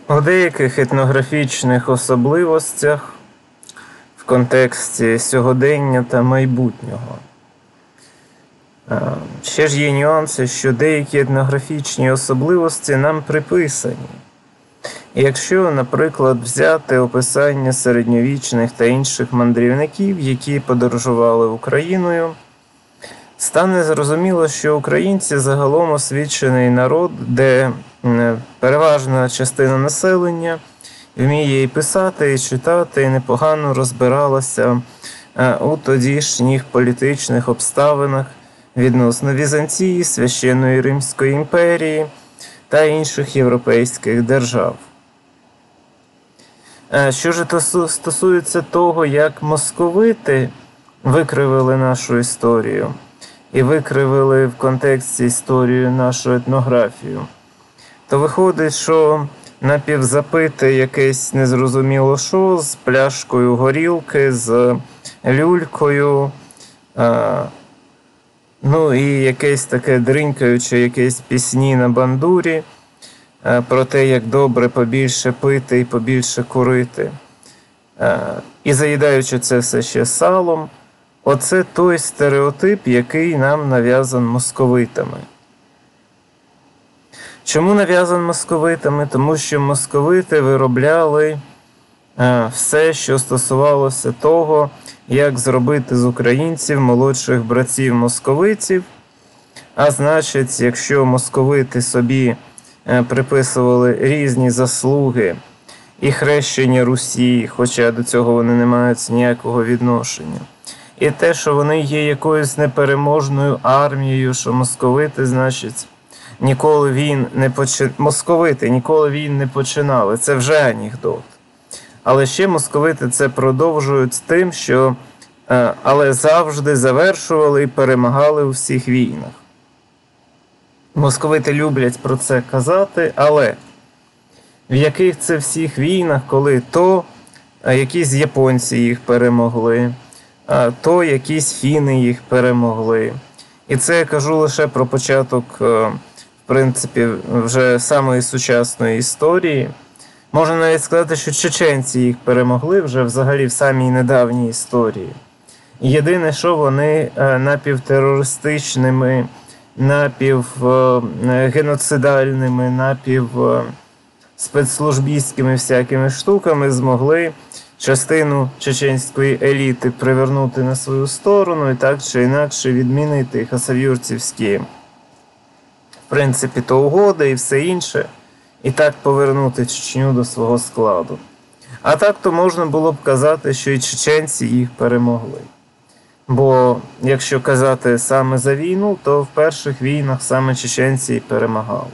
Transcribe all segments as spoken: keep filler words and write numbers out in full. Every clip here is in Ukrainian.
У деяких етнографічних особливостях в контексті сьогодення та майбутнього. Ще ж є нюанси, що деякі етнографічні особливості нам приписані. І якщо, наприклад, взяти описання середньовічних та інших мандрівників, які подорожували Україною, стане зрозуміло, що українці загалом освічений народ, де переважна частина населення вміє і писати, і читати, і непогано розбиралася у тодішніх політичних обставинах відносно Візантії, Священної Римської імперії та інших європейських держав. Що ж стосується того, як московити викривили нашу історію і викривили в контексті історію нашу етнографію, то виходить, що напівзапите якесь незрозуміло що з пляшкою горілки, з люлькою, а, ну і якесь таке дринькаюче, якесь пісні на бандурі а, про те, як добре побільше пити і побільше курити. А, і заїдаючи це все ще салом, оце той стереотип, який нам нав'язан московитами. Чому нав'язан московитами? Тому що московити виробляли а, все, що стосувалося того, як зробити з українців молодших братів-московитів. А значить, якщо московити собі а, приписували різні заслуги і хрещення Русі, хоча до цього вони не мають ніякого відношення, і те, що вони є якоюсь непереможною армією, що московити, значить, ніколи він не почи... московити ніколи він не починали. Це вже анекдот. Але ще московити це продовжують тим, що е, але завжди завершували і перемагали у всіх війнах. Московити люблять про це казати, але в яких це всіх війнах, коли то е, якісь японці їх перемогли, а то якісь фіни їх перемогли. І це я кажу лише про початок, в принципі, вже самої сучасної історії. Можна навіть сказати, що чеченці їх перемогли вже взагалі в самій недавній історії. Єдине, що вони напівтерористичними, напівгеноцидальними, напівспецслужбістськими всякими штуками змогли частину чеченської еліти привернути на свою сторону і так чи інакше відмінити хасавюрцівські, в принципі, то угоди і все інше, і так повернути Чечню до свого складу. А так то можна було б казати, що і чеченці їх перемогли. Бо якщо казати саме за війну, то в перших війнах саме чеченці і перемагали.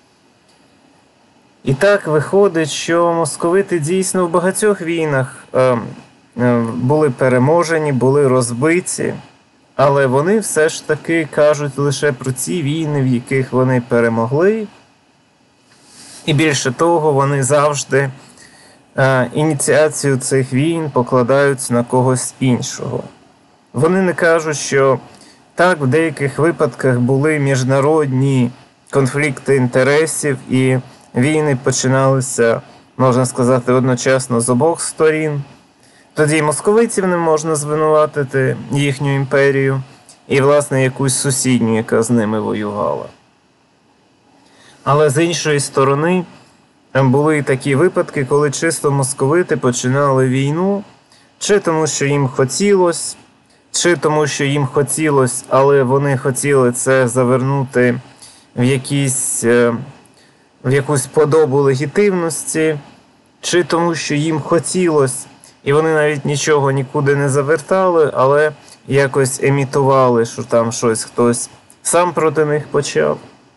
І так виходить, що московити дійсно в багатьох війнах е, е, були переможені, були розбиті, але вони все ж таки кажуть лише про ці війни, в яких вони перемогли. І більше того, вони завжди е, ініціацію цих війн покладають на когось іншого. Вони не кажуть, що так, в деяких випадках були міжнародні конфлікти інтересів і війни починалися, можна сказати, одночасно з обох сторін. Тоді московитів не можна звинуватити, їхню імперію, і, власне, якусь сусідню, яка з ними воювала. Але з іншої сторони, були і такі випадки, коли чисто московити починали війну, чи тому, що їм хотілося, чи тому, що їм хотілося, але вони хотіли це завернути в якісь... в якусь подобу легітимності, чи тому, що їм хотілося, і вони навіть нічого нікуди не завертали, але якось емітували, що там щось хтось сам проти них почав.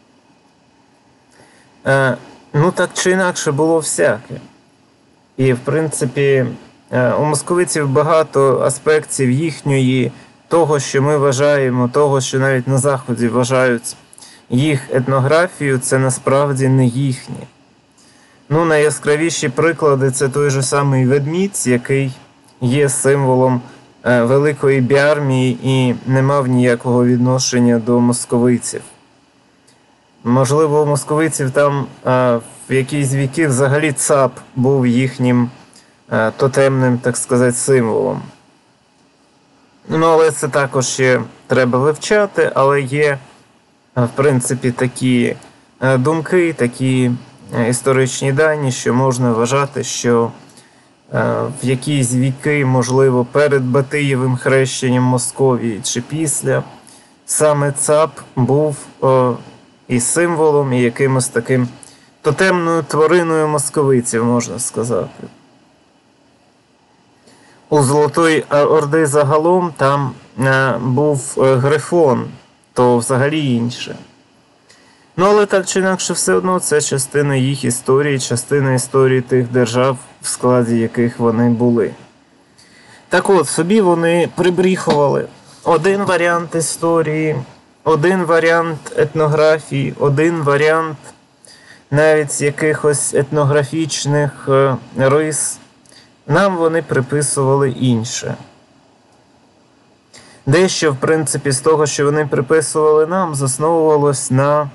Е, ну так чи інакше було всяке. І, в принципі, е, у московитів багато аспектів їхньої, того, що ми вважаємо, того, що навіть на Заході вважають їх етнографію, це насправді не їхнє. Ну, найяскравіші приклади – це той же самий ведмідь, який є символом е, Великої Біармії і не мав ніякого відношення до московитів. Можливо, у московитів там а, в якісь віки взагалі цап був їхнім а, тотемним, так сказати, символом. Ну, але це також ще треба вивчати, але є, в принципі, такі думки, такі історичні дані, що можна вважати, що в якісь віки, можливо, перед Батиєвим хрещенням Московії чи після, саме цап був о, і символом, і якимось таким тотемною твариною московитів, можна сказати. У Золотої Орди загалом там е, був Грифон, то взагалі інше. Ну, але так чи інакше, все одно це частина їх історії, частина історії тих держав, в складі яких вони були. Так от, собі вони прибріхували один варіант історії, один варіант етнографії, один варіант навіть якихось етнографічних е, рис. Нам вони приписували інше. Дещо, в принципі, з того, що вони приписували нам, засновувалось на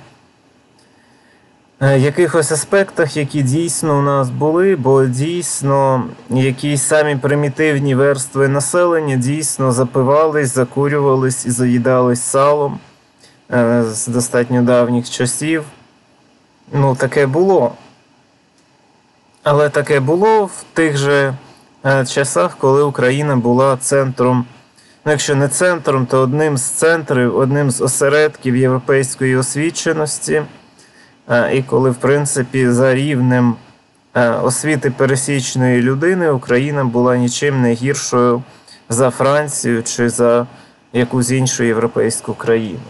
якихось аспектах, які дійсно у нас були, бо дійсно якісь самі примітивні верстви населення дійсно запивались, закурювались і заїдались салом е, з достатньо давніх часів. Ну, таке було. Але таке було в тих же е, часах, коли Україна була центром, ну, якщо не центром, то одним з центрів, одним з осередків європейської освіченості. І коли, в принципі, за рівнем освіти пересічної людини Україна була нічим не гіршою за Францію чи за якусь іншу європейську країну.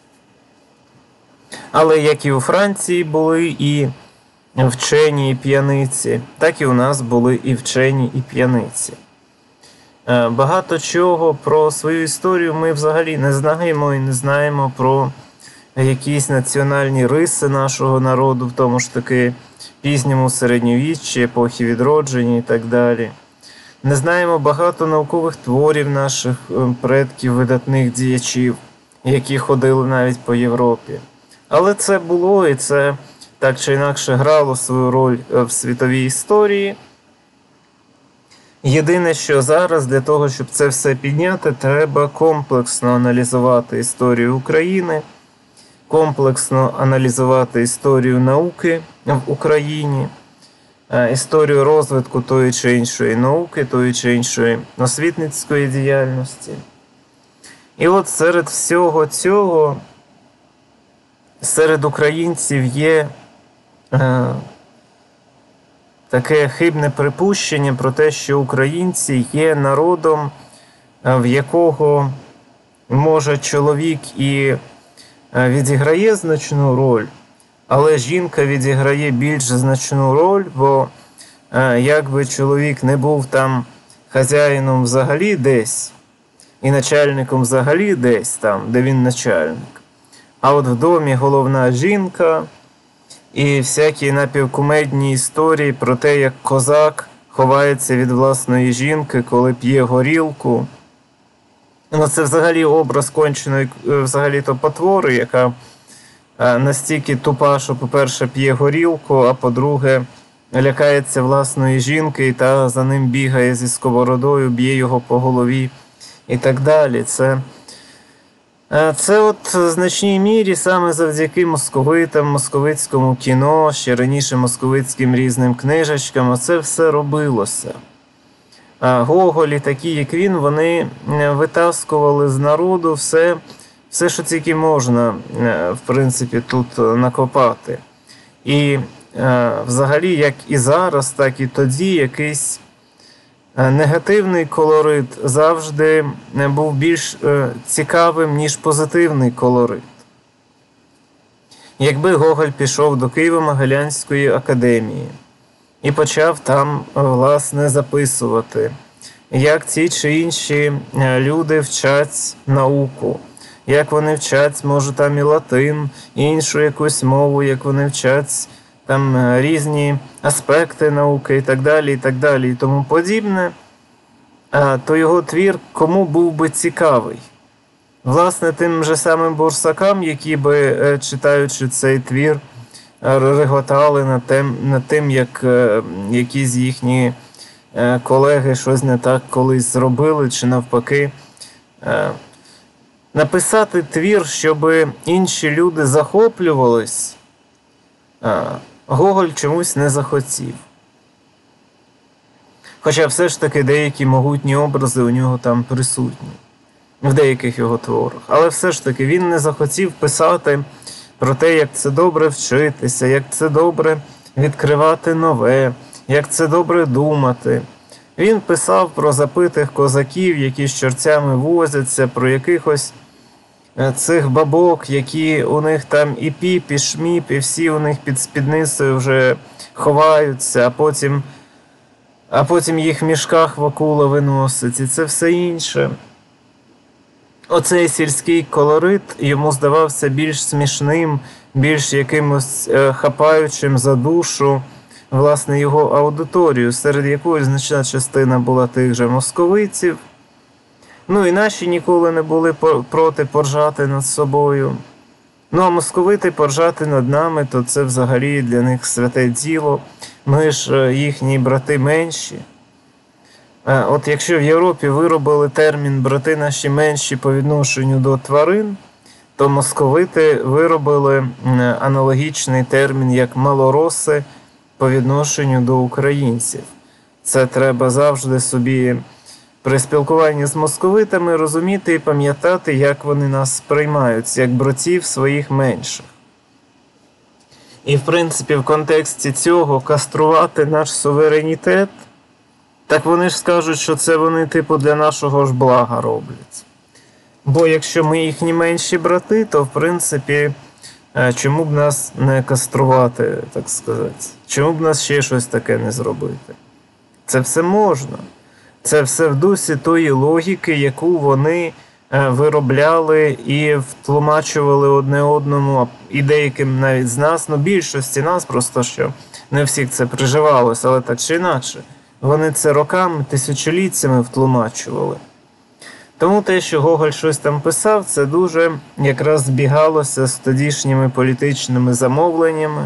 Але як і у Франції були і вчені, і п'яниці, так і у нас були і вчені, і п'яниці. Багато чого про свою історію ми взагалі не знаємо і не знаємо про якісь національні риси нашого народу, в тому ж таки пізньому середньовіччі, епохи відродження і так далі. Не знаємо багато наукових творів наших предків, видатних діячів, які ходили навіть по Європі. Але це було, і це так чи інакше грало свою роль в світовій історії. Єдине, що зараз для того, щоб це все підняти, треба комплексно аналізувати історію України, комплексно аналізувати історію науки в Україні, історію розвитку тої чи іншої науки, тої чи іншої освітницької діяльності. І от серед всього цього, серед українців є е, таке хибне припущення про те, що українці є народом, в якого може чоловік і відіграє значну роль, але жінка відіграє більш значну роль, бо якби чоловік не був там хазяїном взагалі десь, і начальником взагалі десь там, де він начальник, а от в домі головна жінка, і всякі напівкумедні історії про те, як козак ховається від власної жінки, коли п'є горілку. Ну, це взагалі образ конченої взагалі-то потвори, яка настільки тупа, що, по-перше, п'є горілку, а по-друге, лякається власної жінки та за ним бігає зі сковородою, б'є його по голові і так далі. Це, це от в значній мірі саме завдяки московитам, московицькому кіно, ще раніше московицьким різним книжечкам, оце все робилося. Гоголі, такі як він, вони витаскували з народу все, все, що тільки можна, в принципі, тут накопати. І взагалі, як і зараз, так і тоді, якийсь негативний колорит завжди був більш цікавим, ніж позитивний колорит. Якби Гоголь пішов до Києво-Могилянської академії і почав там, власне, записувати, як ті чи інші люди вчать науку, як вони вчать, може, там і латин, і іншу якусь мову, як вони вчать там різні аспекти науки і так далі, і так далі, і тому подібне, то його твір кому був би цікавий? власне, тим же самим бурсакам, які би, читаючи цей твір, реготали над тим, над тим, як якісь їхні колеги щось не так колись зробили, чи навпаки. Написати твір, щоб інші люди захоплювались, Гоголь чомусь не захотів. Хоча все ж таки деякі могутні образи у нього там присутні, в деяких його творах. Але все ж таки він не захотів писати про те, як це добре вчитися, як це добре відкривати нове, як це добре думати. Він писав про запитих козаків, які з чорцями возяться, про якихось цих бабок, які у них там і піп, і шміп, і всі у них під спідницею вже ховаються, а потім, а потім їх в мішках Вакула виносить, і це все інше. Оцей сільський колорит йому здавався більш смішним, більш якимось хапаючим за душу, власне, його аудиторію, серед якої значна частина була тих же московитів. Ну і наші ніколи не були проти поржати над собою. Ну а московити поржати над нами, то це взагалі для них святе діло. Ми ж їхні брати менші. От якщо в Європі виробили термін «брати наші менші» по відношенню до тварин, то московити виробили аналогічний термін як «малороси» по відношенню до українців. Це треба завжди собі при спілкуванні з московитами розуміти і пам'ятати, як вони нас сприймають, як братів своїх менших. І, в принципі, в контексті цього каструвати наш суверенітет, так вони ж скажуть, що це вони, типу, для нашого ж блага роблять. Бо якщо ми їхні менші брати, то, в принципі, чому б нас не каструвати, так сказати? Чому б нас ще щось таке не зробити? Це все можна. Це все в дусі тої логіки, яку вони виробляли і втлумачували одне одному, і деяким навіть з нас, ну більшості нас, просто що не всіх це приживалося, але так чи інакше. Вони це роками, тисячоліттями втлумачували. Тому те, що Гоголь щось там писав, це дуже якраз збігалося з тодішніми політичними замовленнями,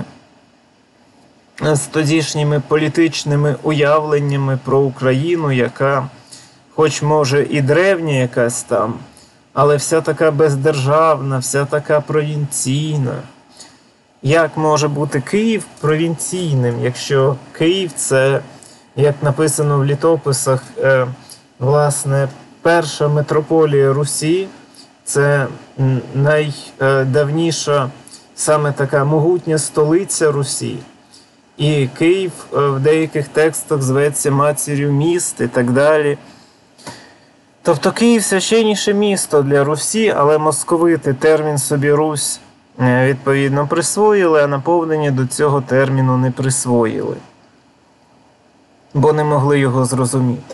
з тодішніми політичними уявленнями про Україну, яка, хоч може і древня якась там, але вся така бездержавна, вся така провінційна. Як може бути Київ провінційним, якщо Київ – це, як написано в літописах, е, власне, перша митрополія Русі, це найдавніша, саме така могутня столиця Русі. І Київ в деяких текстах зветься матір'ю міст і так далі. Тобто Київ – священніше місто для Русі, але московити термін собі Русь відповідно присвоїли, а наповнення до цього терміну не присвоїли. Бо не могли його зрозуміти.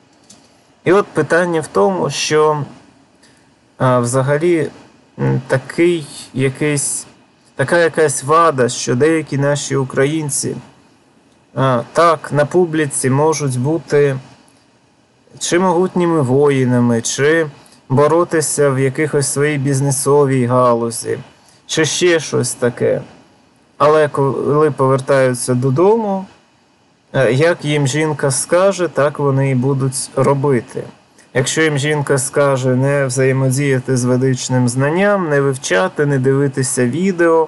І от питання в тому, що а, взагалі такий якийсь, така якась вада, що деякі наші українці а, так на публіці можуть бути чи могутніми воїнами, чи боротися в якихось своїй бізнесовій галузі, чи ще щось таке. Але коли повертаються додому, як їм жінка скаже, так вони і будуть робити. Якщо їм жінка скаже не взаємодіяти з ведичним знанням, не вивчати, не дивитися відео,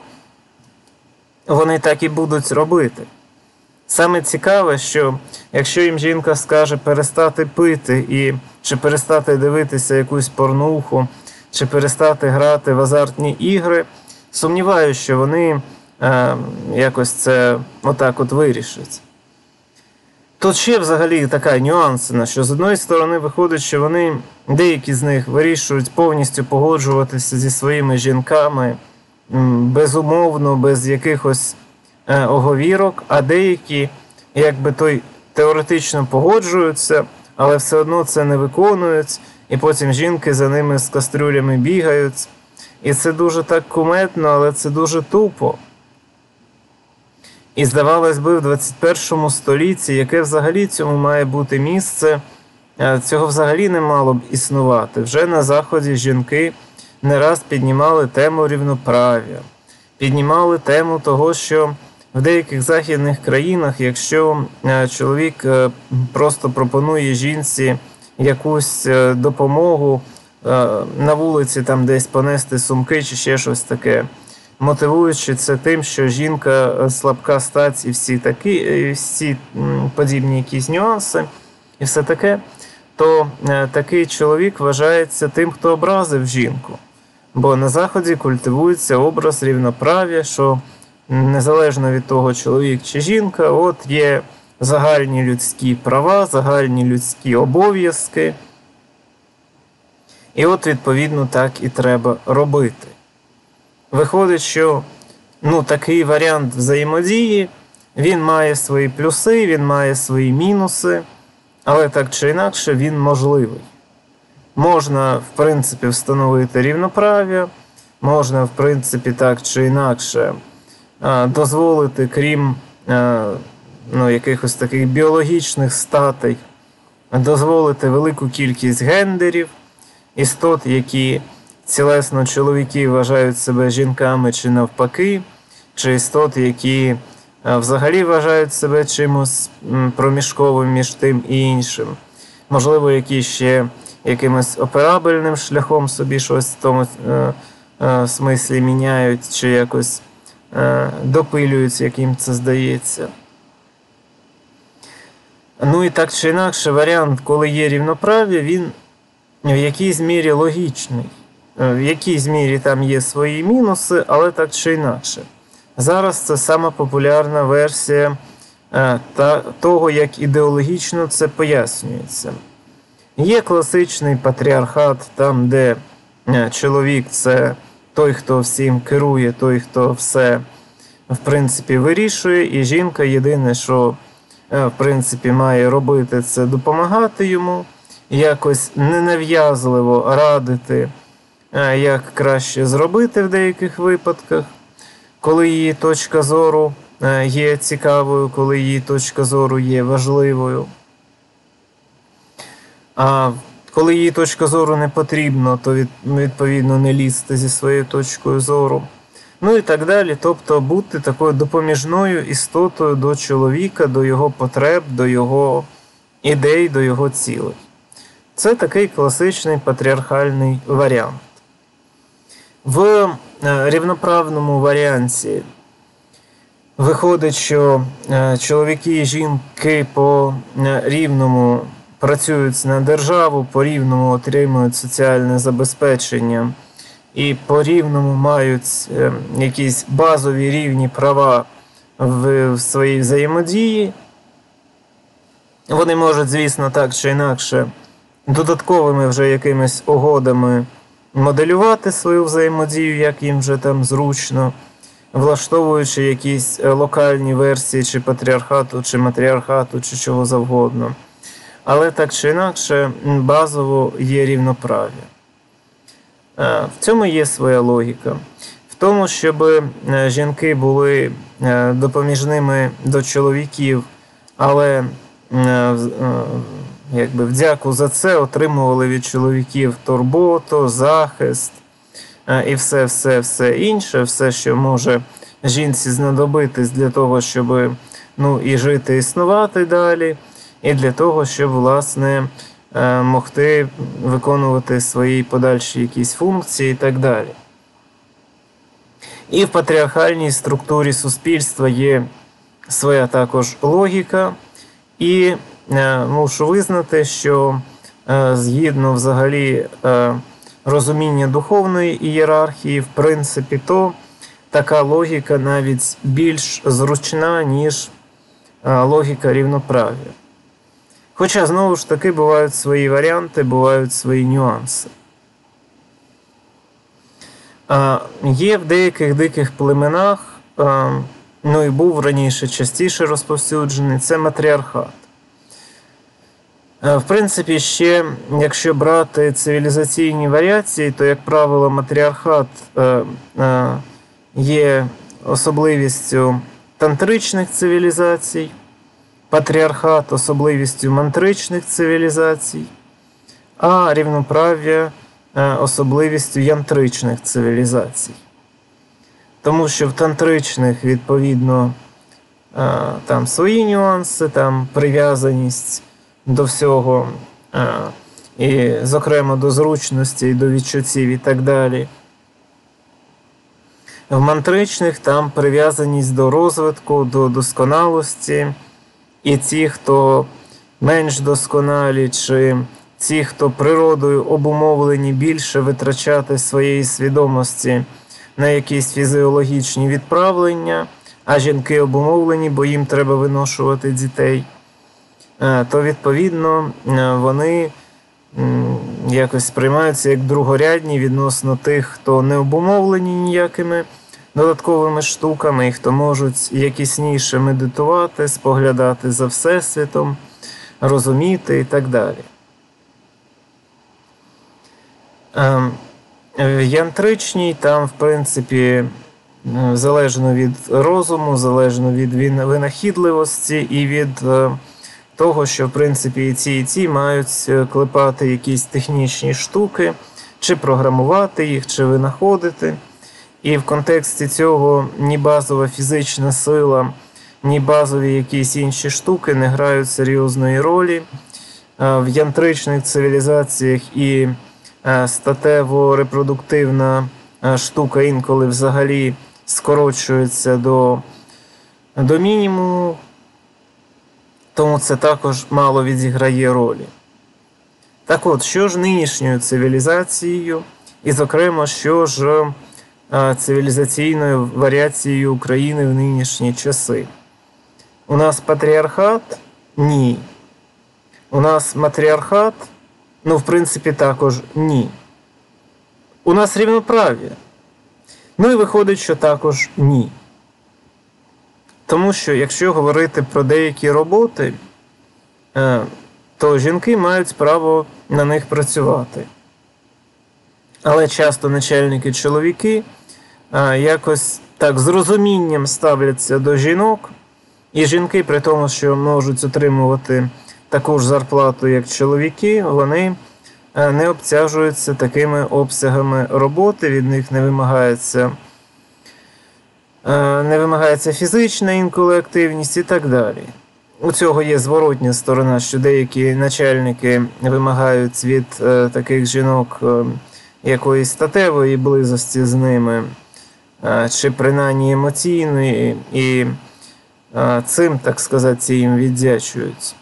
вони так і будуть робити. Саме цікаве, що якщо їм жінка скаже перестати пити, і, чи перестати дивитися якусь порнуху, чи перестати грати в азартні ігри, сумніваюся, що вони е, якось це отак от вирішать. Тут ще взагалі така нюансина, що з одної сторони виходить, що вони, деякі з них вирішують повністю погоджуватися зі своїми жінками безумовно, без якихось е, оговірок, а деякі, якби той теоретично погоджуються, але все одно це не виконують, і потім жінки за ними з кастрюлями бігають. І це дуже так кумедно, але це дуже тупо. І здавалось би, в двадцять першому столітті, яке взагалі цьому має бути місце, цього взагалі не мало б існувати. Вже на Заході жінки не раз піднімали тему рівноправ'я, піднімали тему того, що в деяких західних країнах, якщо чоловік просто пропонує жінці якусь допомогу на вулиці, там десь понести сумки чи ще щось таке, мотивуючи це тим, що жінка слабка стать і всі такі, і всі подібні якісь нюанси, і все таке, то такий чоловік вважається тим, хто образив жінку. Бо на Заході культивується образ рівноправ'я, що незалежно від того, чоловік чи жінка, от є загальні людські права, загальні людські обов'язки. І от, відповідно, так і треба робити. Виходить, що ну, такий варіант взаємодії, він має свої плюси, він має свої мінуси, але так чи інакше він можливий. Можна, в принципі, встановити рівноправ'я, можна, в принципі, так чи інакше дозволити, крім ну, якихось таких біологічних статей, дозволити велику кількість гендерів, істот, які цілесно чоловіки вважають себе жінками чи навпаки, чи істот, які взагалі вважають себе чимось проміжковим між тим і іншим. Можливо, які ще якимось операбельним шляхом собі щось в тому е, е, смислі міняють, чи якось е, допилюють, як їм це здається. Ну і так чи інакше, варіант, коли є рівноправ'я, він в якійсь мірі логічний. В якійсь мірі там є свої мінуси, але так чи інакше. Зараз це сама популярна версія е, та, того, як ідеологічно це пояснюється. Є класичний патріархат, там, де чоловік – це той, хто всім керує, той, хто все, в принципі, вирішує, і жінка єдине, що, в принципі, має робити, це допомагати йому, якось ненав'язливо радити, як краще зробити в деяких випадках, коли її точка зору є цікавою, коли її точка зору є важливою. А коли її точка зору не потрібна, то відповідно не лізти зі своєю точкою зору. Ну і так далі. Тобто бути такою допоміжною істотою до чоловіка, до його потреб, до його ідей, до його цілей. Це такий класичний патріархальний варіант. В рівноправному варіанті виходить, що чоловіки і жінки по рівному працюють на державу, по-рівному отримують соціальне забезпечення і по-рівному мають якісь базові рівні права в своїй взаємодії. Вони можуть, звісно, так чи інакше, додатковими вже якимись угодами моделювати свою взаємодію, як їм вже там зручно, влаштовуючи якісь локальні версії чи патріархату, чи матріархату, чи чого завгодно. Але так чи інакше, базово є рівноправ'я. В цьому є своя логіка. В тому, щоб жінки були допоміжними до чоловіків, але якби вдяку за це отримували від чоловіків турботу, захист і все-все-все інше, все, що може жінці знадобитись для того, щоб ну, і жити, існувати далі, і для того, щоб, власне, могти виконувати свої подальші якісь функції і так далі. І в патріархальній структурі суспільства є своя також логіка, і мушу визнати, що згідно взагалі розуміння духовної ієрархії, в принципі, то така логіка навіть більш зручна, ніж логіка рівноправ'я. Хоча, знову ж таки, бувають свої варіанти, бувають свої нюанси. Є в деяких диких племенах, ну і був раніше частіше розповсюджений, це матріархат. В принципі, ще, якщо брати цивілізаційні варіації, то, як правило, матріархат є особливістю тантричних цивілізацій, патріархат особливістю мантричних цивілізацій, а рівноправ'я особливістю янтричних цивілізацій. Тому що в тантричних, відповідно, там свої нюанси, там прив'язаність до всього, і, зокрема, до зручності, і до відчуттів і так далі. В мантричних там прив'язаність до розвитку, до досконалості, і ті, хто менш досконалі, чи ті, хто природою обумовлені більше витрачати своєї свідомості на якісь фізіологічні відправлення, а жінки обумовлені, бо їм треба виношувати дітей, то, відповідно, вони якось сприймаються як другорядні відносно тих, хто не обумовлені ніякими додатковими штуками, і хто можуть якісніше медитувати, споглядати за Всесвітом, розуміти і так далі. В янтричній там, в принципі, залежно від розуму, залежно від винахідливості і від того, що, в принципі, і ці, і ці мають клепати якісь технічні штуки, чи програмувати їх, чи винаходити. І в контексті цього ні базова фізична сила, ні базові якісь інші штуки не грають серйозної ролі. В янтричних цивілізаціях і статево-репродуктивна штука інколи взагалі скорочується до, до мінімуму, тому це також мало відіграє ролі. Так от, що ж нинішньою цивілізацією, і, зокрема, що ж цивілізаційною варіацією України в нинішні часи? У нас патріархат? Ні. У нас матріархат? Ну, в принципі, також ні. У нас рівноправ'я? Ну і виходить, що також ні. Тому що, якщо говорити про деякі роботи, то жінки мають право на них працювати. Але часто начальники-чоловіки якось так з розумінням ставляться до жінок, і жінки, при тому, що можуть отримувати таку ж зарплату, як чоловіки, вони не обтяжуються такими обсягами роботи, від них не вимагається, не вимагається фізична інколи активність і так далі. У цього є зворотня сторона, що деякі начальники вимагають від таких жінок якоїсь статевої близості з ними, чи принаймні емоційної, і цим, так сказати, їм віддячують.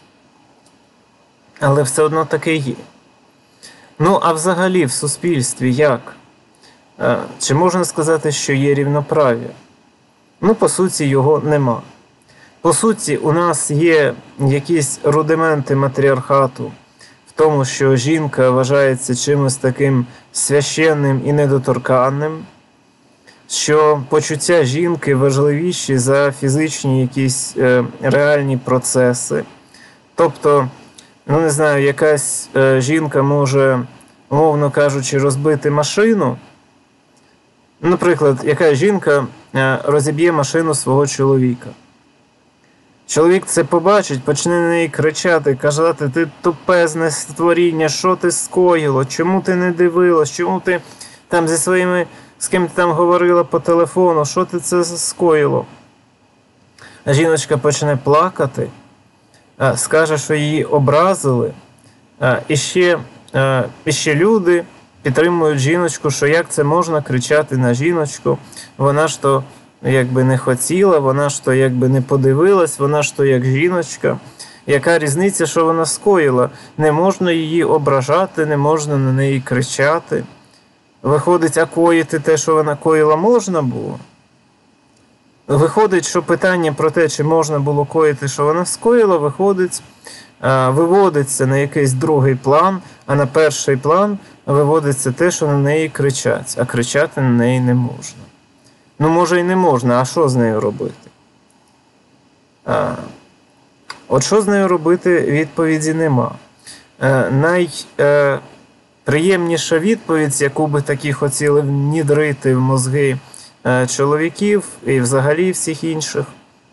Але все одно таке є. Ну, а взагалі в суспільстві як? Чи можна сказати, що є рівноправ'я? Ну, по суті, його нема. По суті, у нас є якісь рудименти матріархату в тому, що жінка вважається чимось таким священним і недоторканним, що почуття жінки важливіші за фізичні якісь е, реальні процеси. Тобто, ну не знаю, якась е, жінка може, умовно кажучи, розбити машину. Наприклад, яка жінка е, розіб'є машину свого чоловіка. Чоловік це побачить, почне на неї кричати, казати: ти тупезне створіння, що ти скоїло, чому ти не дивилась, чому ти там зі своїми, з ким ти там говорила по телефону, що ти це скоїло. А жіночка почне плакати, скаже, що її образили, і ще, і ще люди підтримують жіночку, що як це можна кричати на жіночку, вона ж то якби не хотіла, вона ж то якби не подивилась, вона ж то як жіночка. Яка різниця, що вона скоїла? Не можна її ображати, не можна на неї кричати. Виходить, а коїти те, що вона коїла, можна було? Виходить, що питання про те, чи можна було коїти, що вона скоїла, виходить, виводиться на якийсь другий план, а на перший план виводиться те, що на неї кричать, а кричати на неї не можна. Ну, може і не можна, а що з нею робити? А, от що з нею робити, відповіді нема. А, найприємніша відповідь, яку би такі хотіли внідрити в мозги а, чоловіків і взагалі всіх інших.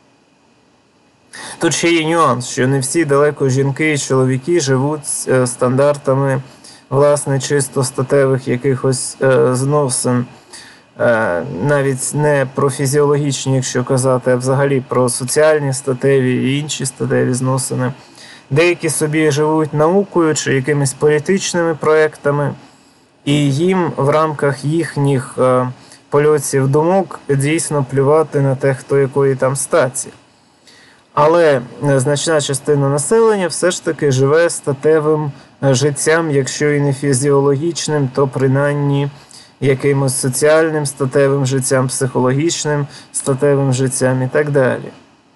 Тут ще є нюанс, що не всі далеко жінки і чоловіки живуть а, стандартами власне, чисто статевих якихось е, зносин, е, навіть не про фізіологічні, якщо казати, а взагалі про соціальні статеві і інші статеві зносини. Деякі собі живуть наукою чи якимись політичними проектами, і їм в рамках їхніх е, польотів думок дійсно плювати на те, хто якої там статі. Але значна частина населення все ж таки живе статевим життям, якщо і не фізіологічним, то принаймні якимось соціальним статевим життям, психологічним статевим життям і так далі.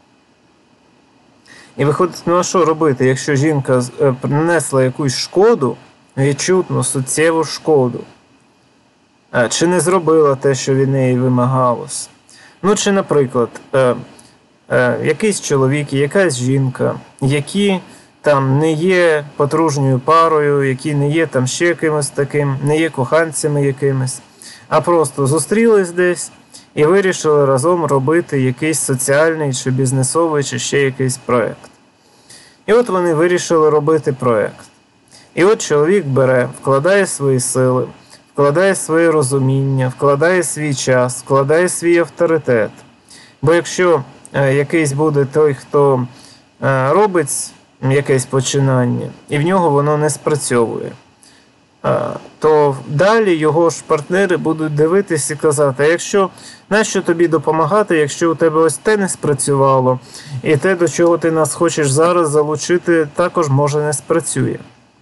І виходить, ну а що робити, якщо жінка принесла якусь шкоду, відчутну, суттєву шкоду? Чи не зробила те, що від неї вимагалось? Ну, чи, наприклад, якийсь чоловік і якась жінка, які там не є подружньою парою, які не є там ще якимось таким, не є коханцями якимись, а просто зустрілись десь і вирішили разом робити якийсь соціальний чи бізнесовий, чи ще якийсь проєкт. І от вони вирішили робити проєкт. І от чоловік бере, вкладає свої сили, вкладає своє розуміння, вкладає свій час, вкладає свій авторитет. Бо якщо е, якийсь буде той, хто е, робить якесь починання, і в нього воно не спрацьовує, е, то далі його ж партнери будуть дивитись і казати, а якщо, нащо тобі допомагати, якщо у тебе ось те не спрацювало, і те, до чого ти нас хочеш зараз залучити, також може не спрацює.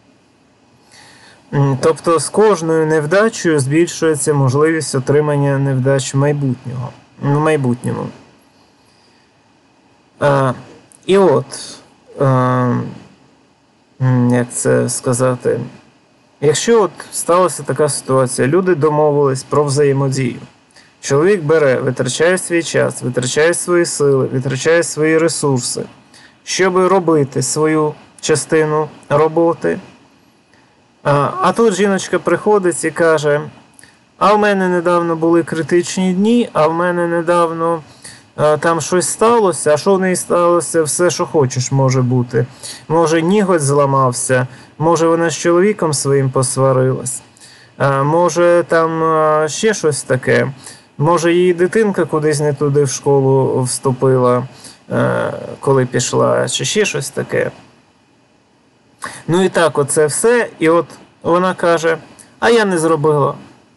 Тобто з кожною невдачею збільшується можливість отримання невдач майбутнього, в майбутньому. А, і от, а, як це сказати, якщо от сталася така ситуація, люди домовились про взаємодію. Чоловік бере, витрачає свій час, витрачає свої сили, витрачає свої ресурси, щоб робити свою частину роботи. А, а тут жіночка приходить і каже, а в мене недавно були критичні дні, а в мене недавно а, там щось сталося, а що в неї сталося, все, що хочеш, може бути. Може, ніготь зламався, може, вона з чоловіком своїм посварилась, а, може, там а, ще щось таке, може, її дитинка кудись не туди в школу вступила, а, коли пішла, чи ще щось таке. Ну і так, оце все, і от вона каже, а я не зробила.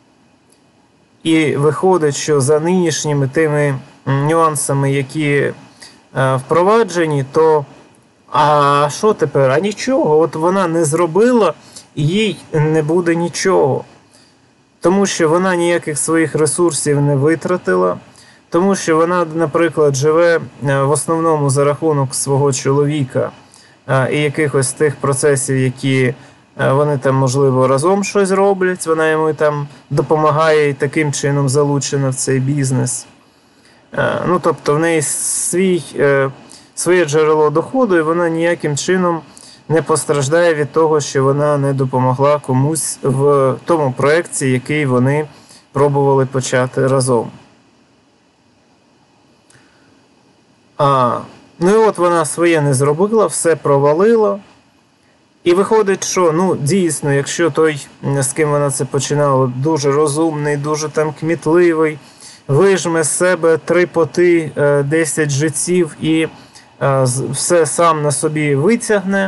І виходить, що за нинішніми тими нюансами, які е, впроваджені, то а що тепер? А нічого, от вона не зробила, і їй не буде нічого. Тому що вона ніяких своїх ресурсів не витратила, тому що вона, наприклад, живе в основному за рахунок свого чоловіка, і якихось тих процесів, які вони там, можливо, разом щось роблять, вона йому там допомагає і таким чином залучена в цей бізнес. Ну, тобто в неї свій, своє джерело доходу, і вона ніяким чином не постраждає від того, що вона не допомогла комусь в тому проєкті, який вони пробували почати разом. А... Ну і от вона своє не зробила, все провалила. І виходить, що, ну, дійсно, якщо той, з ким вона це починала, дуже розумний, дуже там кмітливий, вижме з себе три поти, десять життів і все сам на собі витягне,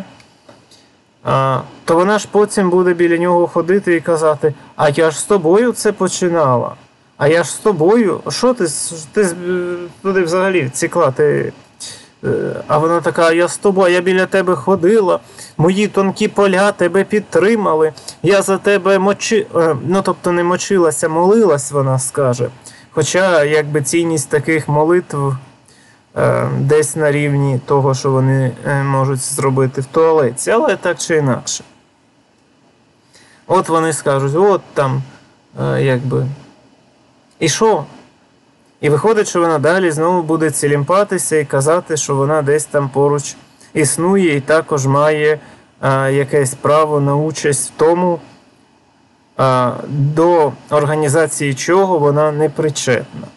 то вона ж потім буде біля нього ходити і казати, а я ж з тобою це починала, а я ж з тобою, що ти, ти туди взагалі втекла, ти... А вона така, я з тобою, я біля тебе ходила, мої тонкі поля тебе підтримали, я за тебе мочи... Ну, тобто не мочилася, молилась, вона скаже. Хоча, якби цінність таких молитв е, десь на рівні того, що вони е, можуть зробити в туалеті, але так чи інакше. От вони скажуть, от там, е, якби, і що? І виходить, що вона далі знову буде цілімпатися і казати, що вона десь там поруч існує і також має а, якесь право на участь в тому, а, до організації чого вона не причетна.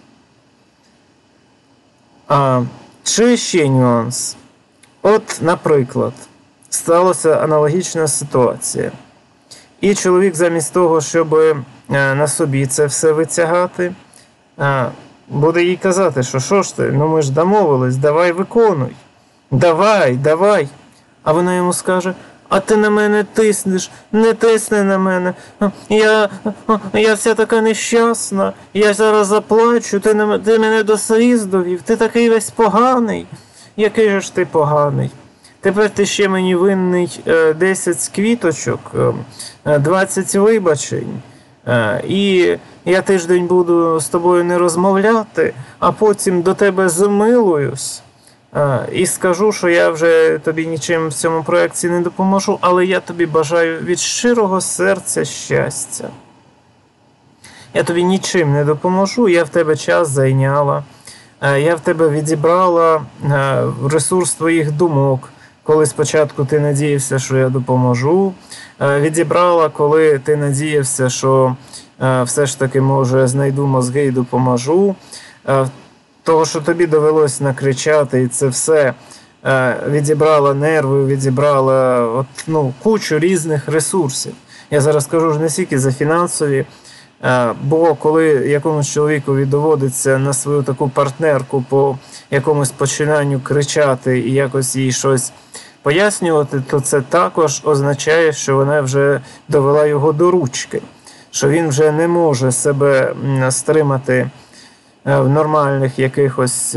А, чи ще нюанс? От, наприклад, сталася аналогічна ситуація. І чоловік замість того, щоб на собі це все витягати, буде їй казати, що що ж ти, ну ми ж домовились, давай виконуй, давай, давай. А вона йому скаже: а ти на мене тиснеш, не тисни на мене, я, я вся така нещасна, я зараз заплачу, ти, на, ти мене до сліз довів, ти такий весь поганий. Який же ж ти поганий? Тепер ти ще мені винний десять квіточок, двадцять вибачень, і я тиждень буду з тобою не розмовляти, а потім до тебе змилуюсь і скажу, що я вже тобі нічим в цьому проєкті не допоможу, але я тобі бажаю від щирого серця щастя. Я тобі нічим не допоможу, я в тебе час зайняла, я в тебе відібрала ресурс твоїх думок, коли спочатку ти надіявся, що я допоможу, відібрала, коли ти надіявся, що все ж таки, може, знайду мозги і допоможу. Того, що тобі довелось накричати, і це все відібрала нерви, відібрала от, ну, кучу різних ресурсів. Я зараз кажу ж не тільки за фінансові, бо коли якомусь чоловікові доводиться на свою таку партнерку по якомусь починанню кричати і якось їй щось пояснювати, то це також означає, що вона вже довела його до ручки, що він вже не може себе стримати в нормальних якихось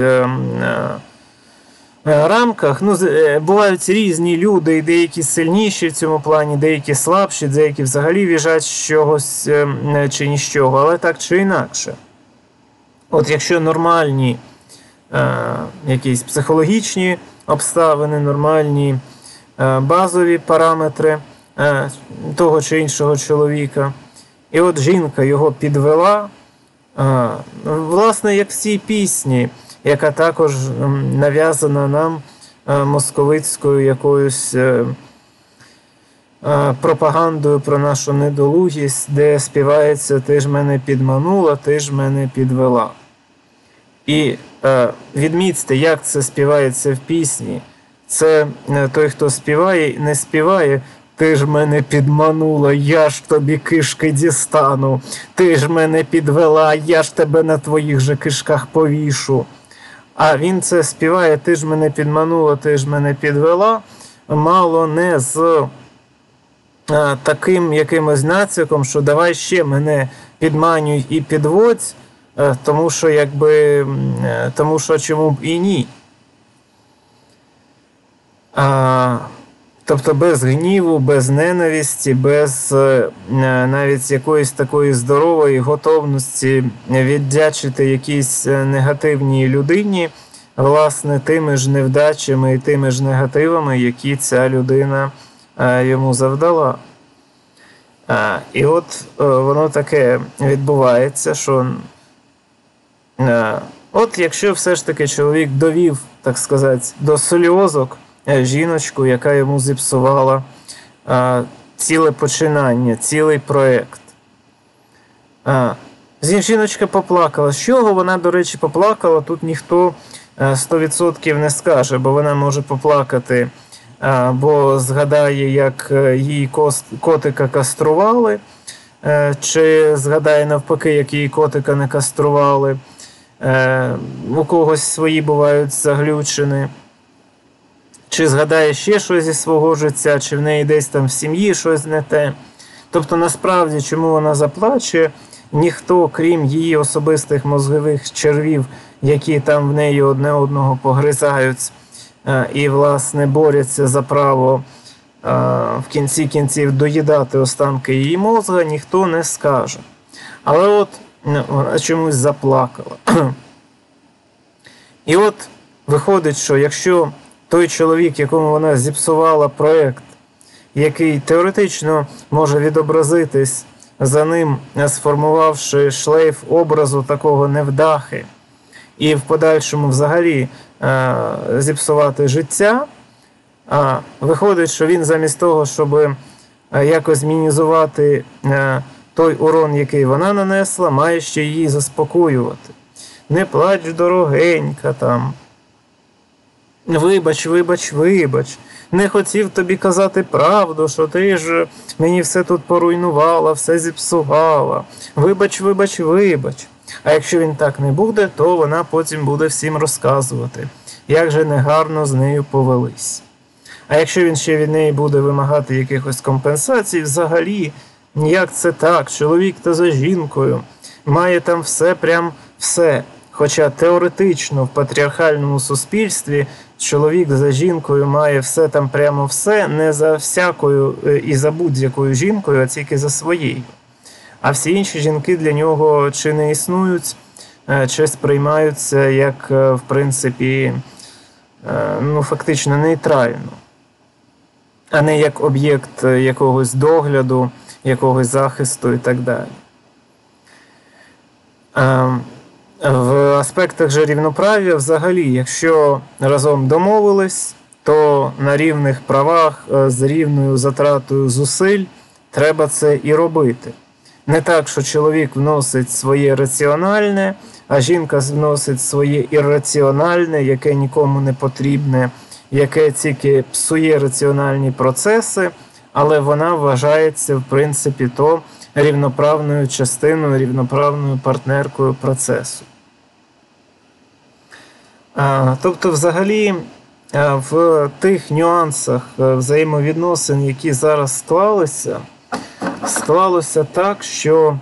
рамках. Ну, бувають різні люди, і деякі сильніші в цьому плані, деякі слабші, деякі взагалі віжать з чогось чи ні з чого, але так чи інакше. От якщо нормальні е, якісь психологічні обставини, нормальні е, базові параметри е, того чи іншого чоловіка, і от жінка його підвела, е, власне, як в цій пісні, яка також нав'язана нам е, московицькою якоюсь е, е, пропагандою про нашу недолугість, де співається «Ти ж мене підманула, ти ж мене підвела». І е, відмітьте, як це співається в пісні. Це е, той, хто співає, не співає «Ти ж мене підманула, я ж тобі кишки дістану, ти ж мене підвела, я ж тебе на твоїх же кишках повішу». А він це співає «Ти ж мене підманула, ти ж мене підвела», мало не з е, таким якимось націком, що давай ще мене підманюй і підводь, е, тому що, якби, е, тому що чому б і ні. А, тобто без гніву, без ненависті, без е, навіть якоїсь такої здорової готовності віддячити якійсь негативній людині, власне, тими ж невдачами і тими ж негативами, які ця людина е, йому завдала. А, і от е, воно таке відбувається, що е, от якщо все ж таки чоловік довів, так сказати, до сльозок жіночку, яка йому зіпсувала а, ціле починання, цілий проєкт. А, жіночка поплакала. З чого вона, до речі, поплакала, тут ніхто сто відсотків не скаже, бо вона може поплакати, а, бо згадає, як її котика кастрували, а, чи згадає навпаки, як її котика не кастрували. А, у когось свої бувають заглючені. Чи згадає ще щось зі свого життя, чи в неї десь там в сім'ї щось не те. Тобто, насправді, чому вона заплаче, ніхто, крім її особистих мозгових червів, які там в неї одне одного погризають і, власне, борються за право в кінці кінців доїдати останки її мозга, ніхто не скаже. Але от вона чомусь заплакала. І от виходить, що якщо той чоловік, якому вона зіпсувала проєкт, який теоретично може відобразитись за ним, сформувавши шлейф образу такого невдахи, і в подальшому взагалі е- зіпсувати життя, а виходить, що він замість того, щоб якось мінімізувати е- той урон, який вона нанесла, має ще її заспокоювати. Не плач, дорогенька, там. Вибач, вибач, вибач. Не хотів тобі казати правду, що ти ж мені все тут поруйнувала, все зіпсувала. Вибач, вибач, вибач. А якщо він так не буде, то вона потім буде всім розказувати, як же негарно з нею повелись. А якщо він ще від неї буде вимагати якихось компенсацій, взагалі, як це так, чоловік то за жінкою, має там все, прям все. Хоча теоретично в патріархальному суспільстві чоловік за жінкою має все там прямо все, не за всякою і за будь-якою жінкою, а тільки за своєю. А всі інші жінки для нього чи не існують, чи сприймаються як, в принципі, ну, фактично нейтрально, а не як об'єкт якогось догляду, якогось захисту і так далі. В аспектах же рівноправ'я взагалі, якщо разом домовились, то на рівних правах з рівною затратою зусиль треба це і робити. Не так, що чоловік вносить своє раціональне, а жінка вносить своє ірраціональне, яке нікому не потрібне, яке тільки псує раціональні процеси, але вона вважається, в принципі, то рівноправною частиною, рівноправною партнеркою процесу. Тобто, взагалі, в тих нюансах взаємовідносин, які зараз склалися, склалося так, що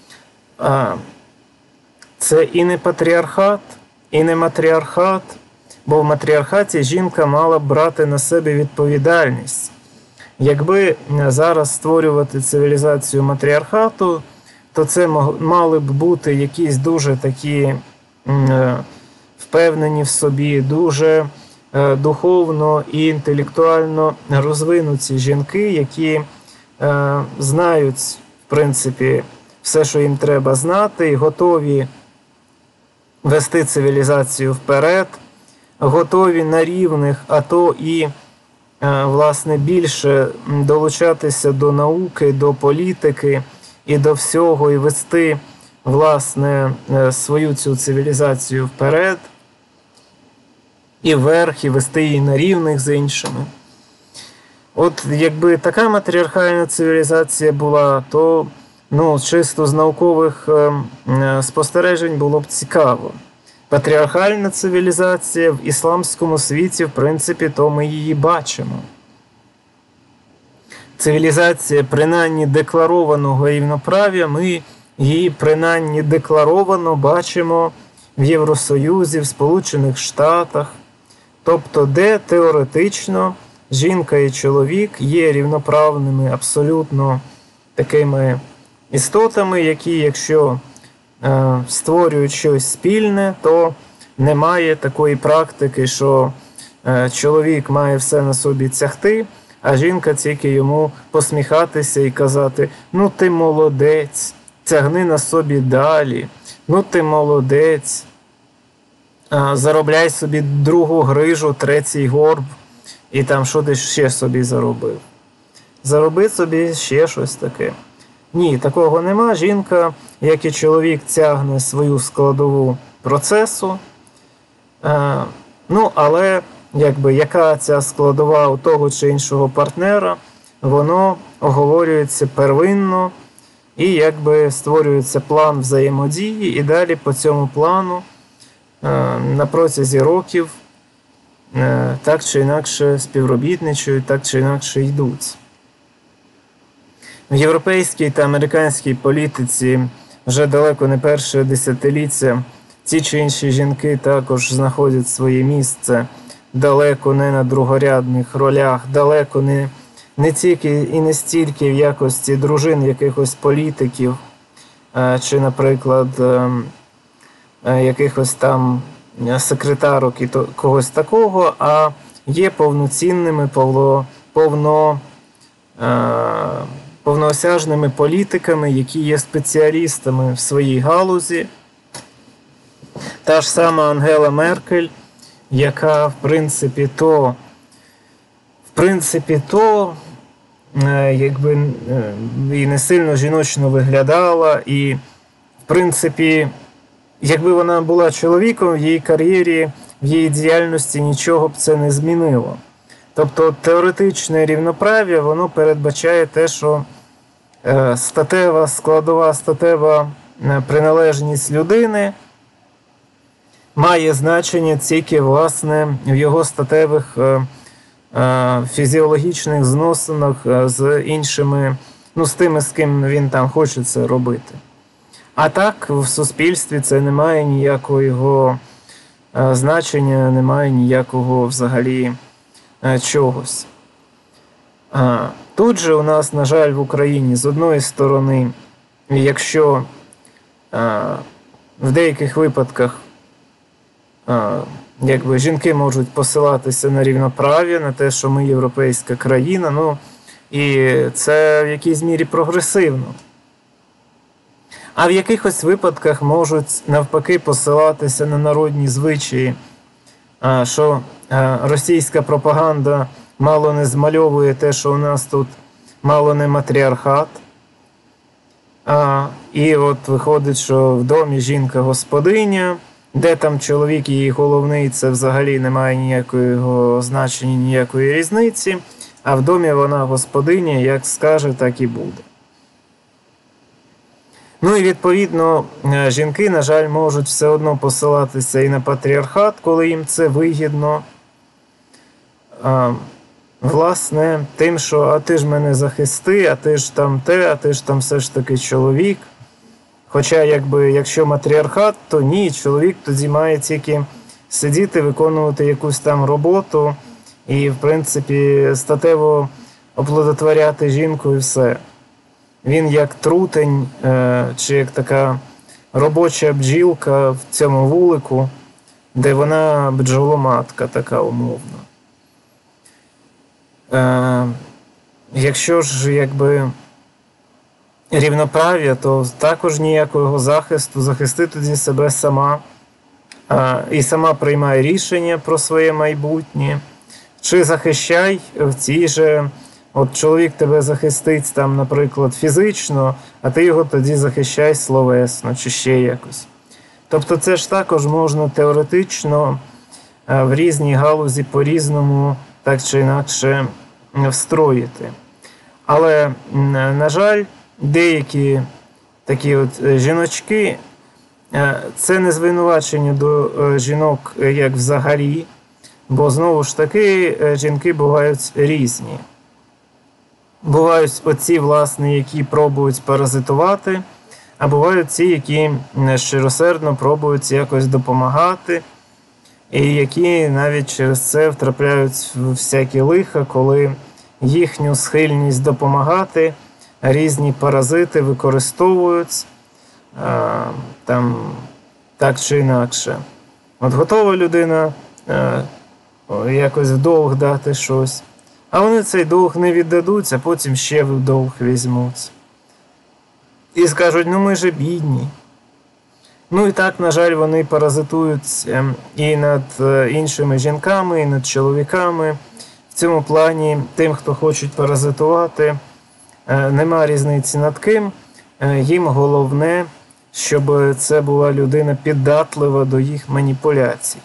це і не патріархат, і не матріархат, бо в матріархаті жінка мала б брати на себе відповідальність. Якби зараз створювати цивілізацію матріархату, то це мали б бути якісь дуже такі впевнені в собі, дуже духовно і інтелектуально розвинуті жінки, які знають, в принципі, все, що їм треба знати, і готові вести цивілізацію вперед, готові на рівних, а то і, власне, більше долучатися до науки, до політики і до всього, і вести, власне, свою цю цивілізацію вперед, і вверх, і вести її на рівних з іншими. От якби така матріархальна цивілізація була, то ну, чисто з наукових е, спостережень було б цікаво. Патріархальна цивілізація в ісламському світі, в принципі, то ми її бачимо. Цивілізація принаймні декларованого рівноправ'я, ми її принаймні декларовано бачимо в Євросоюзі, в Сполучених Штатах, тобто де теоретично жінка і чоловік є рівноправними абсолютно такими істотами, які, якщо е, створюють щось спільне, то немає такої практики, що е, чоловік має все на собі тягти, а жінка тільки йому посміхатися і казати: ну ти молодець, тягни на собі далі, ну ти молодець, е, заробляй собі другу грижу, третій горб, і там що ти ще собі заробив. Зароби собі ще щось таке. Ні, такого нема. Жінка, як і чоловік, тягне свою складову процесу. Е, ну, але якби, яка ця складова у того чи іншого партнера, воно оговорюється первинно і якби створюється план взаємодії, і далі по цьому плану е, на протязі років е, так чи інакше співробітничають, так чи інакше йдуть. В європейській та американській політиці вже далеко не перше десятиліття ті чи інші жінки також знаходять своє місце далеко не на другорядних ролях, далеко не, не тільки і не стільки в якості дружин якихось політиків, чи, наприклад, якихось там секретарок і то, когось такого, а є повноцінними, повно, повно повноосяжними політиками, які є спеціалістами в своїй галузі. Та ж сама Ангела Меркель, яка, в принципі, то, в принципі, то, якби, і не сильно жіночно виглядала, і, в принципі, якби вона була чоловіком, в її кар'єрі в її діяльності нічого б це не змінило. Тобто теоретичне рівноправ'я, воно передбачає те, що статева, складова статева приналежність людини має значення тільки, власне, в його статевих фізіологічних зносинах з іншими, ну, з тими, з ким він там хоче це робити. А так, в суспільстві це не має ніякого його значення, немає ніякого взагалі чогось. Тут же у нас, на жаль, в Україні, з одної сторони, якщо в деяких випадках якби жінки можуть посилатися на рівноправ'я, на те, що ми європейська країна, ну, і це в якійсь мірі прогресивно. А в якихось випадках можуть навпаки посилатися на народні звичаї, що російська пропаганда мало не змальовує те, що у нас тут мало не матріархат. І от виходить, що в домі жінка господиня, де там чоловік її головний, це взагалі не має ніякого значення, ніякої різниці, а в домі вона господиня, як скаже, так і буде. Ну і відповідно жінки, на жаль, можуть все одно посилатися і на патріархат, коли їм це вигідно. А, власне, тим, що а ти ж мене захисти, а ти ж там те, а ти ж там все ж таки чоловік. Хоча, якби, якщо матріархат, то ні, чоловік тоді має тільки сидіти, виконувати якусь там роботу і, в принципі, статево оплодотворяти жінку і все. Він як трутень, чи як така робоча бджілка в цьому вулику, де вона бджоломатка така умовна. Якщо ж якби рівноправ'я, то також ніякого захисту, захисти тоді себе сама. І сама приймає рішення про своє майбутнє. Чи захищай в цій же... От чоловік тебе захистить, там, наприклад, фізично, а ти його тоді захищай словесно, чи ще якось. Тобто це ж також можна теоретично в різній галузі по-різному, так чи інакше, встроїти. Але, на жаль, деякі такі от жіночки, це не звинувачення до жінок як взагалі, бо, знову ж таки, жінки бувають різні. Бувають оці, власне, які пробують паразитувати, а бувають ті, які щиросердно пробують якось допомагати, і які навіть через це втрапляють в всякі лиха, коли їхню схильність допомагати різні паразити використовують а, там, так чи інакше. От готова людина а, якось в долг дати щось, а вони цей долг не віддадуть, а потім ще в долг візьмуть. І скажуть, ну ми же бідні. Ну і так, на жаль, вони паразитують і над іншими жінками, і над чоловіками. В цьому плані тим, хто хочуть паразитувати, нема різниці над ким. Їм головне, щоб це була людина піддатлива до їх маніпуляцій.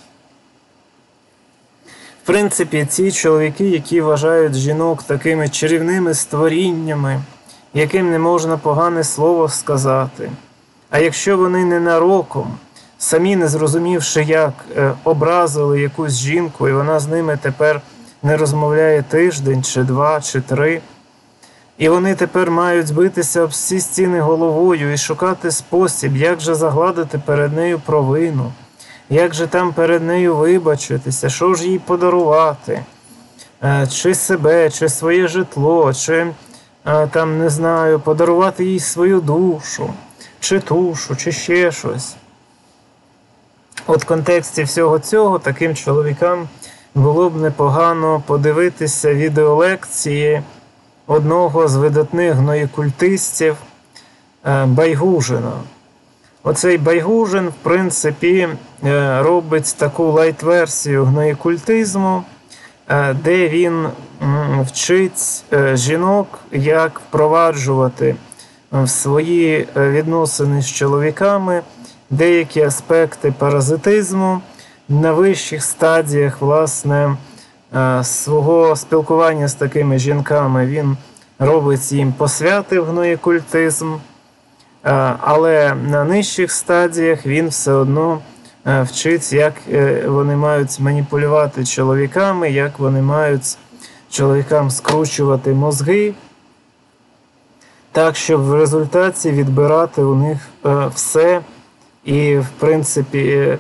В принципі, ці чоловіки, які вважають жінок такими чарівними створіннями, яким не можна погане слово сказати, а якщо вони ненароком, самі не зрозумівши як, образили якусь жінку, і вона з ними тепер не розмовляє тиждень, чи два, чи три, і вони тепер мають битися об всі стіни головою і шукати спосіб, як же загладити перед нею провину, як же там перед нею вибачитися, що ж їй подарувати, чи себе, чи своє житло, чи, там, не знаю, подарувати їй свою душу, чи тушу, чи ще щось. От в контексті всього цього таким чоловікам було б непогано подивитися відеолекції одного з видатних гноєкультистів Байгужина. Оцей Байгужин, в принципі, робить таку лайт-версію гноєкультизму, де він вчить жінок, як впроваджувати в свої відносини з чоловіками деякі аспекти паразитизму, на вищих стадіях, власне, свого спілкування з такими жінками він робить їм посвяти в гноєкультизм, але на нижчих стадіях він все одно вчить, як вони мають маніпулювати чоловіками, як вони мають чоловікам скручувати мозги, так, щоб в результаті відбирати у них все і, в принципі,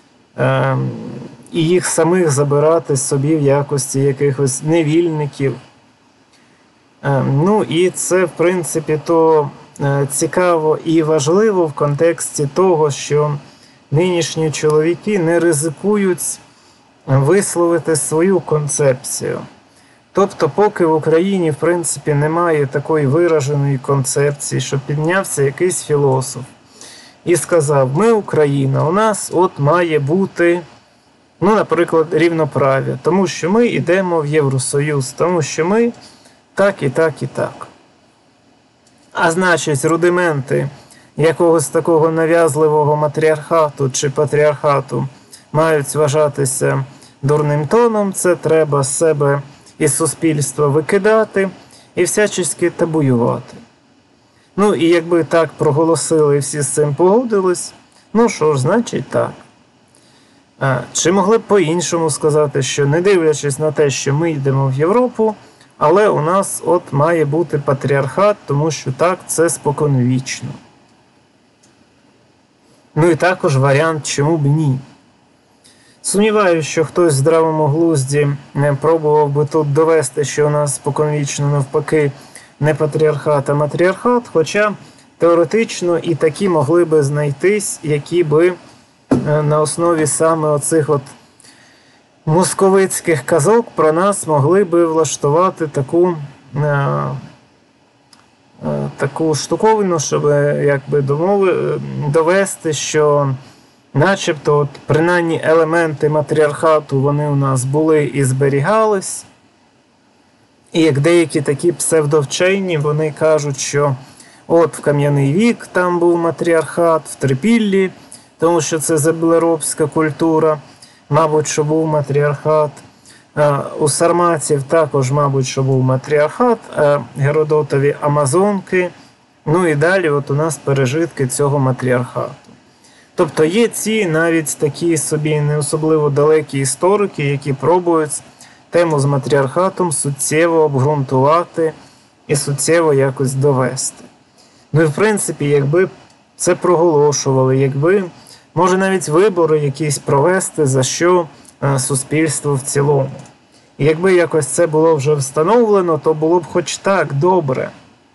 і їх самих забирати собі в якості якихось невільників. Ну і це, в принципі, то цікаво і важливо в контексті того, що нинішні чоловіки не ризикують висловити свою концепцію. Тобто, поки в Україні, в принципі, немає такої вираженої концепції, що піднявся якийсь філософ і сказав: ми Україна, у нас от має бути, ну, наприклад, рівноправ'я, тому що ми йдемо в Євросоюз, тому що ми так і так і так. А значить, рудименти якогось такого нав'язливого матріархату чи патріархату мають вважатися дурним тоном, це треба з себе і суспільства викидати і всячески табуювати. Ну і якби так проголосили і всі з цим погодились, ну що ж, значить так. А, чи могли б по-іншому сказати, що не дивлячись на те, що ми йдемо в Європу, але у нас от має бути патріархат, тому що так, це споконвічно. Ну і також варіант, чому б ні. Сумніваюся, що хтось в здравому глузді не пробував би тут довести, що у нас споконвічно навпаки не патріархат, а матріархат, хоча теоретично і такі могли би знайтись, які би на основі саме оцих от московицьких казок про нас могли би влаштувати таку, е, е, таку штуковину, щоб якби домови, довести, що начебто от, принаймні елементи матріархату вони у нас були і зберігались. І як деякі такі псевдовчені, вони кажуть, що от в Кам'яний вік там був матріархат, в Трипіллі, тому що це землеробська культура, мабуть, що був матріархат. У сарматів також, мабуть, що був матріархат, Геродотові Амазонки. Ну і далі от у нас пережитки цього матріархату. Тобто є ці навіть такі собі не особливо далекі історики, які пробують тему з матріархатом суттєво обґрунтувати і суттєво якось довести. Ну і в принципі, якби це проголошували, якби, може навіть вибори якісь провести, за що суспільство в цілому. І якби якось це було вже встановлено, то було б хоч так добре.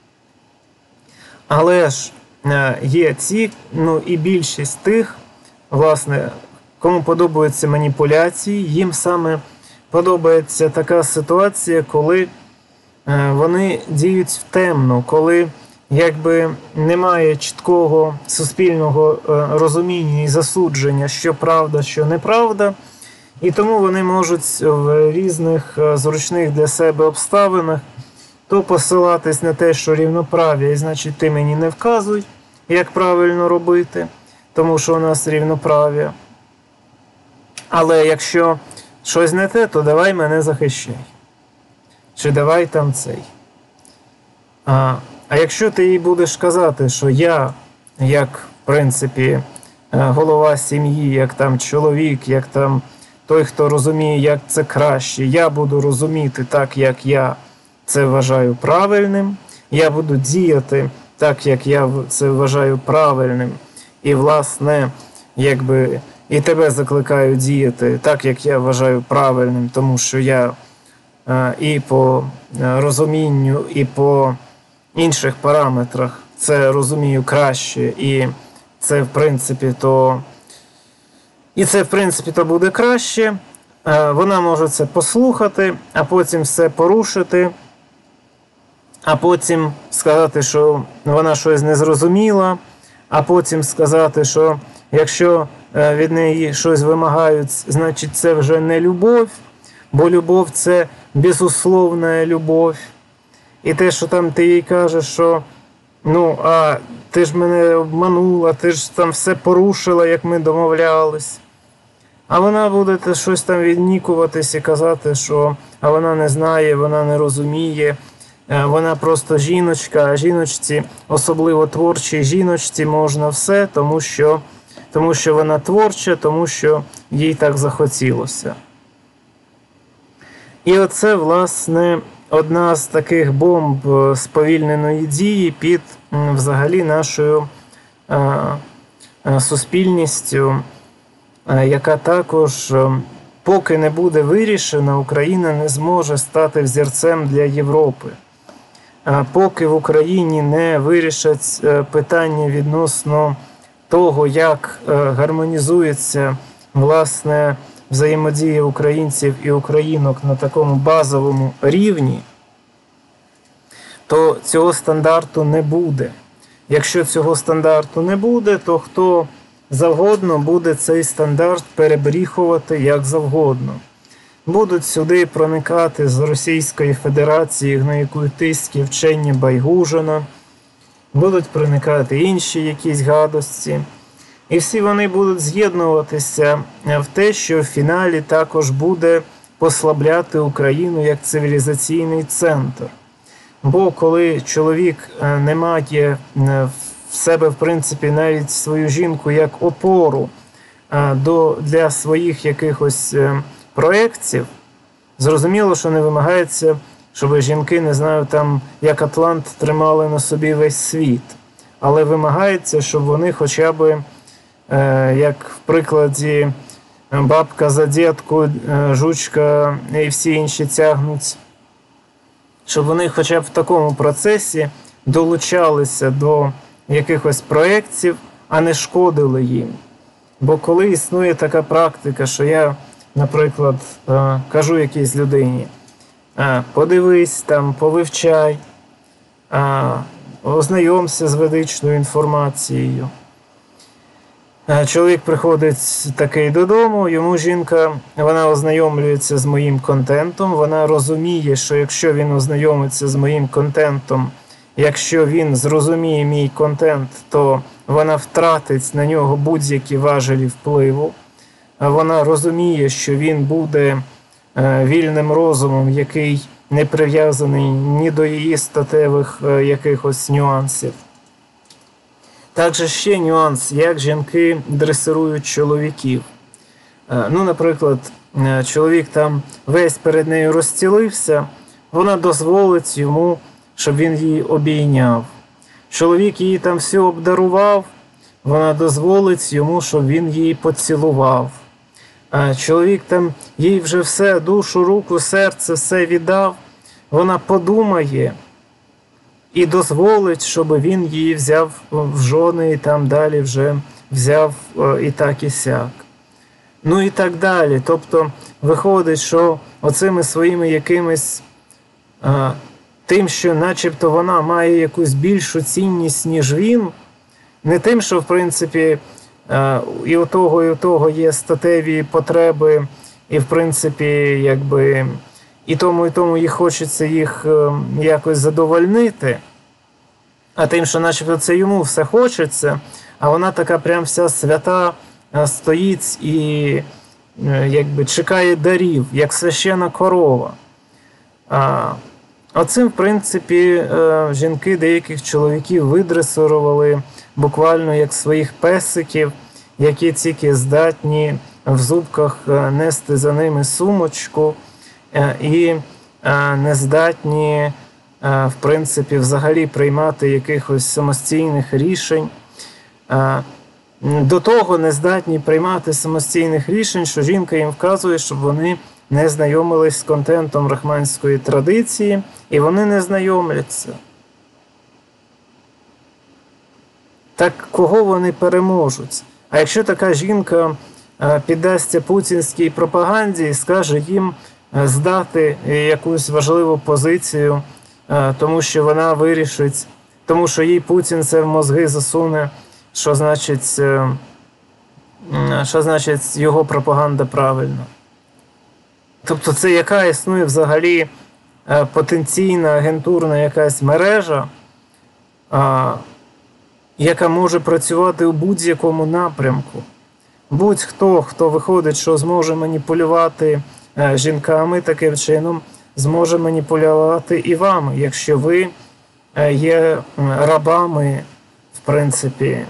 Але ж є ці, ну і більшість тих, власне, кому подобаються маніпуляції, їм саме подобається така ситуація, коли вони діють в темну, коли якби немає чіткого суспільного розуміння і засудження, що правда, що неправда, і тому вони можуть в різних зручних для себе обставинах то посилатись на те, що рівноправ'я, і значить ти мені не вказуй, як правильно робити, тому що у нас рівноправ'я. Але якщо щось не те, то давай мене захищай. Чи давай там цей. А, а якщо ти їй будеш казати, що я, як, в принципі, голова сім'ї, як там чоловік, як там той, хто розуміє, як це краще, я буду розуміти так, як я це вважаю правильним, я буду діяти так, як я це вважаю правильним, і, власне, якби і тебе закликаю діяти так, як я вважаю правильним, тому що я е, і по розумінню, і по інших параметрах це розумію краще, і це, в принципі, то, і це, в принципі, то буде краще. Е, вона може це послухати, а потім все порушити, а потім сказати, що вона щось не зрозуміла, а потім сказати, що якщо від неї щось вимагають, значить це вже не любов, бо любов – це безусловна любов. І те, що там ти їй кажеш, що ну, а ти ж мене обманула, ти ж там все порушила, як ми домовлялись. А вона буде щось там віднікуватись і казати, що а вона не знає, вона не розуміє, вона просто жіночка, а жіночці, особливо творчій жіночці, можна все, тому що, тому що вона творча, тому що їй так захотілося. І оце, власне, одна з таких бомб сповільненої дії під взагалі нашою а, а, суспільністю, а, яка також, поки не буде вирішена, Україна не зможе стати взірцем для Європи. А поки в Україні не вирішать питання відносно того, як гармонізується, власне, взаємодія українців і українок на такому базовому рівні, то цього стандарту не буде. Якщо цього стандарту не буде, то хто завгодно буде цей стандарт перебріхувати як завгодно. Будуть сюди проникати з Російської Федерації гноєкультистські вчення Байгужина, будуть проникати інші якісь гадості. І всі вони будуть з'єднуватися в те, що в фіналі також буде послабляти Україну як цивілізаційний центр. Бо коли чоловік не має в себе, в принципі, навіть свою жінку як опору до, для своїх якихось проєктів, зрозуміло, що не вимагається, щоб жінки, не знаю, там, як Атлант, тримали на собі весь світ. Але вимагається, щоб вони хоча б, як в прикладі бабка за дітку, жучка і всі інші тягнуть, щоб вони хоча б в такому процесі долучалися до якихось проєктів, а не шкодили їм. Бо коли існує така практика, що я, наприклад, кажу якійсь людині, подивись там, повивчай, ознайомся з ведичною інформацією. Чоловік приходить такий додому, йому жінка, вона ознайомлюється з моїм контентом, вона розуміє, що якщо він ознайомиться з моїм контентом, якщо він зрозуміє мій контент, то вона втратить на нього будь-які важелі впливу. Вона розуміє, що він буде вільним розумом, який не прив'язаний ні до її статевих якихось нюансів. Також ще нюанс, як жінки дресирують чоловіків. Ну, наприклад, чоловік там весь перед нею розстілився, вона дозволить йому, щоб він її обійняв. Чоловік її там все обдарував, вона дозволить йому, щоб він її поцілував. А чоловік там їй вже все, душу, руку, серце, все віддав, вона подумає і дозволить, щоб він її взяв в жони і там далі вже взяв і так і сяк. Ну і так далі. Тобто виходить, що оцими своїми якимись а, тим, що начебто вона має якусь більшу цінність, ніж він, не тим, що в принципі а, і у того, і у того є статеві потреби, і в принципі якби і тому, і тому їх хочеться їх якось задовольнити, а тим, що начебто це йому все хочеться, а вона така прям вся свята стоїть і якби чекає дарів, як священа корова. А, оцим, в принципі, жінки деяких чоловіків видресирували буквально як своїх песиків, які тільки здатні в зубках нести за ними сумочку і не здатні, в принципі, взагалі приймати якихось самостійних рішень. До того не здатні приймати самостійних рішень, що жінка їм вказує, щоб вони не знайомились з контентом рахманської традиції, і вони не знайомляться. Так кого вони переможуть? А якщо така жінка піддасться путінській пропаганді і скаже їм здати якусь важливу позицію, тому що вона вирішить, тому що їй Путін це в мозги засуне, що значить, що значить його пропаганда правильна. Тобто це яка існує взагалі потенційна агентурна якась мережа, яка може працювати у будь-якому напрямку. будь-хто, хто виходить, що зможе маніпулювати е, жінками таким чином, зможе маніпулювати і вами, якщо ви е, є рабами, в принципі, е,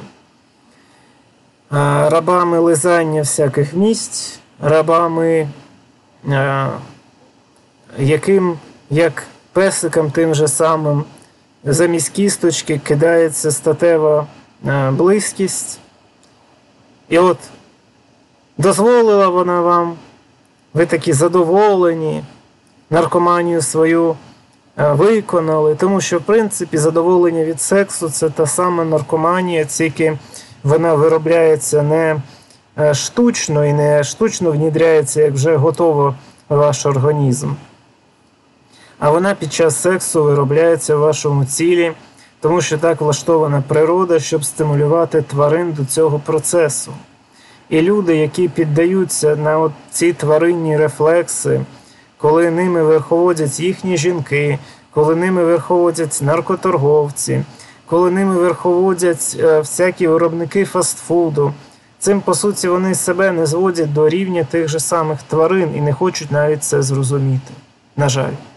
рабами лизання всяких місць, рабами, е, яким, як песикам тим же самим, замість кісточки кидається статева е, близькість. І от дозволила вона вам, ви такі задоволені, наркоманію свою е, виконали, тому що, в принципі, задоволення від сексу – це та сама наркоманія, тільки вона виробляється не е, штучно і не штучно внідряється, як вже готово ваш організм. А вона під час сексу виробляється в вашому тілі, тому що так влаштована природа, щоб стимулювати тварин до цього процесу. І люди, які піддаються на от ці тваринні рефлекси, коли ними верховодять їхні жінки, коли ними верховодять наркоторговці, коли ними верховодять е, всякі виробники фастфуду, цим, по суті, вони себе не зводять до рівня тих же самих тварин і не хочуть навіть це зрозуміти. На жаль.